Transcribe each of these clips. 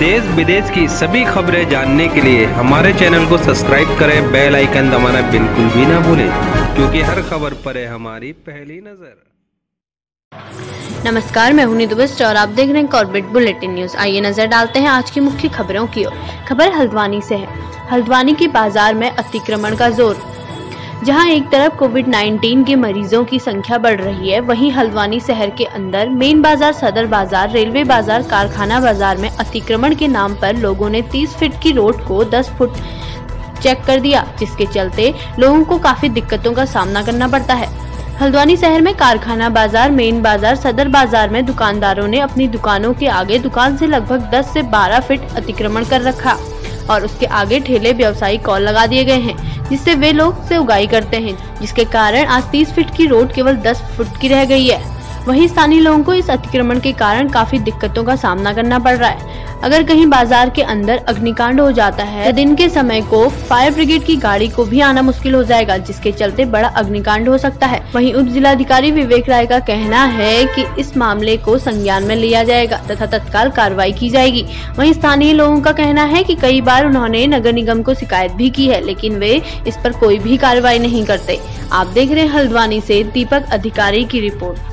देश विदेश की सभी खबरें जानने के लिए हमारे चैनल को सब्सक्राइब करें, बेल आइकन दबाना बिल्कुल भी ना भूलें, क्योंकि हर खबर पर है हमारी पहली नजर। नमस्कार, मैं हूं नीतू बिस्ट और आप देख रहे हैं कॉर्बेट बुलेटिन न्यूज। आइए नजर डालते हैं आज की मुख्य खबरों की ओर। खबर हल्द्वानी से है। हल्द्वानी के बाजार में अतिक्रमण का जोर। जहां एक तरफ कोविड-19 के मरीजों की संख्या बढ़ रही है, वहीं हल्द्वानी शहर के अंदर मेन बाजार, सदर बाजार, रेलवे बाजार, कारखाना बाजार में अतिक्रमण के नाम पर लोगों ने 30 फीट की रोड को 10 फुट चेक कर दिया, जिसके चलते लोगों को काफी दिक्कतों का सामना करना पड़ता है। हल्द्वानी शहर में कारखाना बाजार, मेन बाजार, सदर बाजार में दुकानदारों ने अपनी दुकानों के आगे दुकान से लगभग 10 से 12 फीट अतिक्रमण कर रखा और उसके आगे ठेले व्यवसायी कॉल लगा दिए गए हैं, जिससे वे लोग से उगाई करते हैं, जिसके कारण आज 30 फीट की रोड केवल 10 फुट की रह गई है। वहीं स्थानीय लोगों को इस अतिक्रमण के कारण काफी दिक्कतों का सामना करना पड़ रहा है। अगर कहीं बाजार के अंदर अग्निकांड हो जाता है तो दिन के समय को फायर ब्रिगेड की गाड़ी को भी आना मुश्किल हो जाएगा, जिसके चलते बड़ा अग्निकांड हो सकता है। वहीं उप जिलाधिकारी विवेक राय का कहना है कि इस मामले को संज्ञान में लिया जाएगा तथा तत्काल कार्रवाई की जाएगी। वहीं स्थानीय लोगों का कहना है कि कई बार उन्होंने नगर निगम को शिकायत भी की है, लेकिन वे इस पर कोई भी कार्रवाई नहीं करते। आप देख रहे हैं हल्द्वानी से दीपक अधिकारी की रिपोर्ट।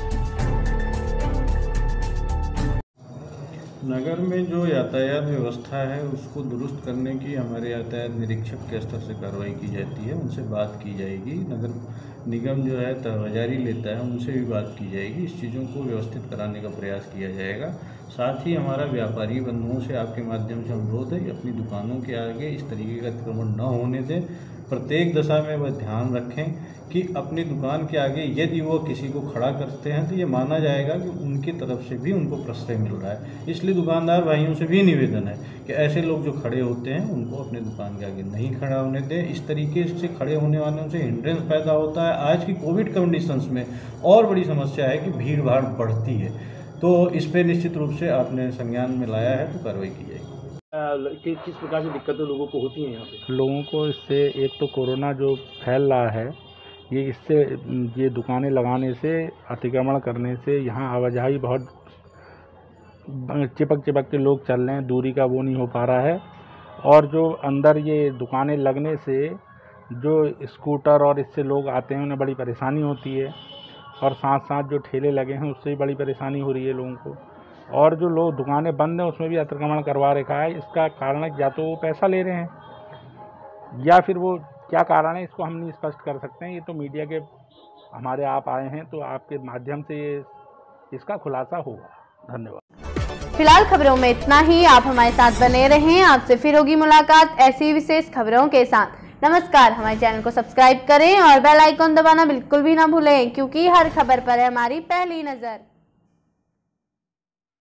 नगर में जो यातायात व्यवस्था है उसको दुरुस्त करने की हमारे यातायात निरीक्षक के स्तर से कार्रवाई की जाती है, उनसे बात की जाएगी। नगर निगम जो है तहबाजारी लेता है, उनसे भी बात की जाएगी। इस चीज़ों को व्यवस्थित कराने का प्रयास किया जाएगा। साथ ही हमारा व्यापारी बंधुओं से आपके माध्यम से अनुरोध है कि अपनी दुकानों के आगे इस तरीके का अतिक्रमण न होने दें। प्रत्येक दशा में वह ध्यान रखें कि अपनी दुकान के आगे यदि वो किसी को खड़ा करते हैं तो ये माना जाएगा कि उनकी तरफ से भी उनको प्रश्रय मिल रहा है। इसलिए दुकानदार भाइयों से भी निवेदन है कि ऐसे लोग जो खड़े होते हैं उनको अपने दुकान के आगे नहीं खड़ा होने दें। इस तरीके से खड़े होने वालों से हिंड्रेंस पैदा होता है। आज की कोविड कंडीशंस में और बड़ी समस्या है कि भीड़ भाड़ बढ़ती है, तो इस पर निश्चित रूप से आपने संज्ञान में लाया है तो कार्रवाई की जाएगी। किस प्रकार से दिक्कतें लोगों को होती हैं यहाँ पे? लोगों को इससे एक तो कोरोना जो फैल रहा है, ये दुकानें लगाने से, अतिक्रमण करने से यहाँ आवाजाही बहुत चिपक के लोग चल रहे हैं, दूरी का वो नहीं हो पा रहा है। और जो अंदर ये दुकानें लगने से जो स्कूटर और इससे लोग आते हैं उन्हें बड़ी परेशानी होती है, और साथ साथ जो ठेले लगे हैं उससे भी बड़ी परेशानी हो रही है लोगों को। और जो लोग दुकानें बंद हैं उसमें भी अतिक्रमण करवा रखा है। इसका कारण या तो वो पैसा ले रहे हैं या फिर वो क्या कारण है इसको हम नहीं स्पष्ट कर सकते हैं। ये तो मीडिया के हमारे आप आए हैं तो आपके माध्यम से इसका खुलासा होगा। धन्यवाद। फिलहाल खबरों में इतना ही। आप हमारे साथ बने रहें, आपसे फिर होगी मुलाकात ऐसी विशेष खबरों के साथ। नमस्कार, हमारे चैनल को सब्सक्राइब करें और बेल आइकन दबाना बिल्कुल भी ना भूलें, क्योंकि हर खबर पर है हमारी पहली नजर।